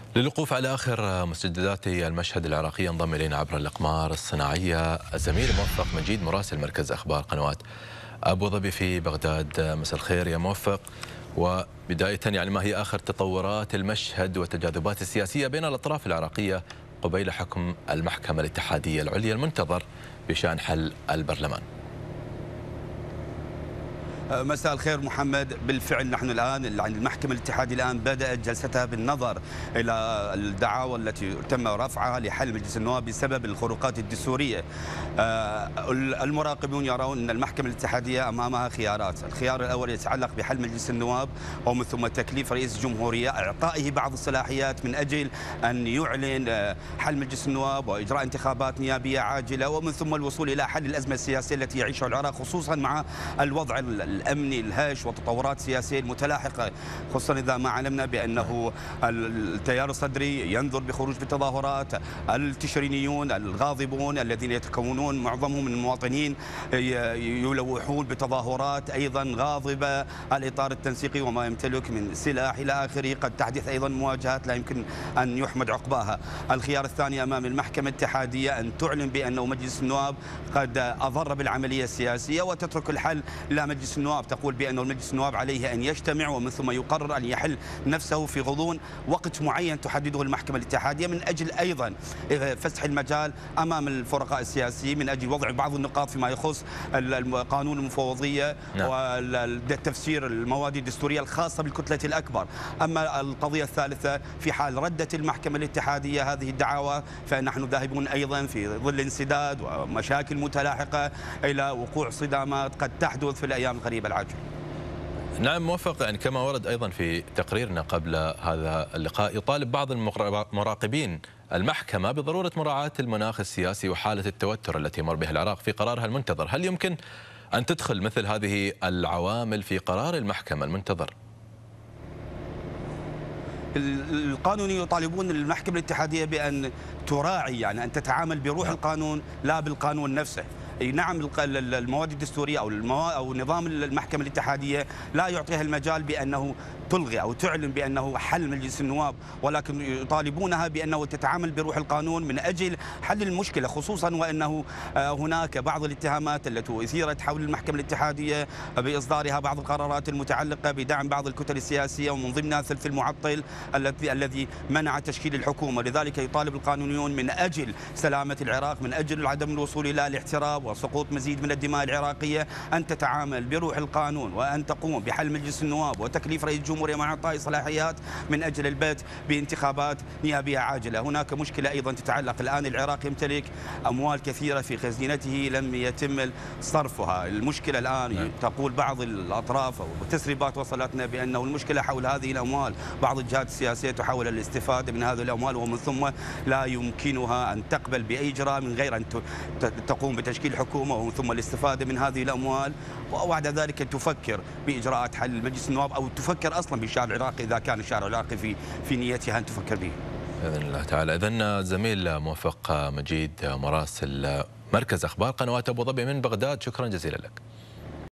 للوقوف على آخر مستجدات المشهد العراقي ينضم إلينا عبر الأقمار الصناعية الزميل موفق مجيد مراسل مركز أخبار قنوات أبو ظبي في بغداد. مساء الخير يا موفق. وبداية ما هي آخر تطورات المشهد والتجاذبات السياسية بين الأطراف العراقية قبيل حكم المحكمة الاتحادية العليا المنتظر بشأن حل البرلمان؟ مساء الخير محمد. بالفعل نحن الآن المحكمة الاتحادية الآن بدأت جلستها بالنظر إلى الدعاوى التي تم رفعها لحل مجلس النواب بسبب الخروقات الدستورية. المراقبون يرون أن المحكمة الاتحادية أمامها خيارات. الخيار الأول يتعلق بحل مجلس النواب ومن ثم تكليف رئيس الجمهورية إعطائه بعض الصلاحيات من أجل أن يعلن حل مجلس النواب وإجراء انتخابات نيابية عاجلة ومن ثم الوصول إلى حل الأزمة السياسية التي يعيشها العراق خصوصا مع الوضع الأمني الهش وتطورات سياسية متلاحقة، خصوصا إذا ما علمنا بأنه التيار الصدري ينظر بخروج بالتظاهرات، التشرينيون الغاضبون الذين يتكونون معظمهم من المواطنين يلوحون بتظاهرات أيضا غاضبة، الإطار التنسيقي وما يمتلك من سلاح إلى آخره، قد تحدث أيضا مواجهات لا يمكن أن يحمد عقباها. الخيار الثاني أمام المحكمة الاتحادية أن تعلن بأنه مجلس النواب قد أضر بالعملية السياسية وتترك الحل إلى مجلس النواب، تقول بأن المجلس النواب عليه أن يجتمع ومن ثم يقرر أن يحل نفسه في غضون وقت معين تحدده المحكمة الاتحادية من أجل أيضا فسح المجال أمام الفرقاء السياسيين من أجل وضع بعض النقاط فيما يخص قانون المفوضية وتفسير المواد الدستورية الخاصة بالكتلة الأكبر. أما القضية الثالثة في حال ردت المحكمة الاتحادية هذه الدعاوى فنحن ذاهبون أيضا في ظل انسداد ومشاكل متلاحقة إلى وقوع صدامات قد تحدث في الأيام القريبة العاجلة. نعم موفق، كما ورد أيضا في تقريرنا قبل هذا اللقاء يطالب بعض المراقبين المحكمة بضرورة مراعاة المناخ السياسي وحالة التوتر التي يمر بها العراق في قرارها المنتظر. هل يمكن أن تدخل مثل هذه العوامل في قرار المحكمة المنتظر؟ القانونيين يطالبون المحكمة الاتحادية بأن تراعي أن تتعامل بروح القانون لا بالقانون نفسه. نعم المواد الدستورية أو نظام المحكمة الاتحادية لا يعطيها المجال بأنه تلغي أو تعلن بأنه حل مجلس النواب، ولكن يطالبونها بأنه تتعامل بروح القانون من أجل حل المشكلة، خصوصا وأنه هناك بعض الاتهامات التي أثيرت حول المحكمة الاتحادية بإصدارها بعض القرارات المتعلقة بدعم بعض الكتل السياسية ومن ضمنها ثلث المعطل الذي منع تشكيل الحكومة. لذلك يطالب القانونيون من أجل سلامة العراق، من أجل عدم الوصول إلى الاحتراب وسقوط مزيد من الدماء العراقية، أن تتعامل بروح القانون وأن تقوم بحل مجلس النواب وتكليف رئيس الجمهورية مع إعطاء صلاحيات من أجل البت بانتخابات نيابية عاجلة. هناك مشكلة أيضا تتعلق الآن العراق يمتلك أموال كثيرة في خزينته لم يتم صرفها. المشكلة الآن تقول بعض الأطراف وتسريبات وصلتنا بأنه المشكلة حول هذه الأموال، بعض الجهات السياسية تحاول الاستفادة من هذه الأموال ومن ثم لا يمكنها أن تقبل بأي إجراء من غير أن تقوم بتشكيل حكومة ومن ثم الاستفادة من هذه الأموال، وبعد ذلك تفكر بإجراءات حل مجلس النواب أو تفكر أصلا بالشارع العراقي إذا كان الشارع العراقي في نيتها أن تفكر به بإذن الله تعالى. إذن زميل موفق مجيد مراسل مركز أخبار قنوات أبو ظبي من بغداد، شكرا جزيلا لك.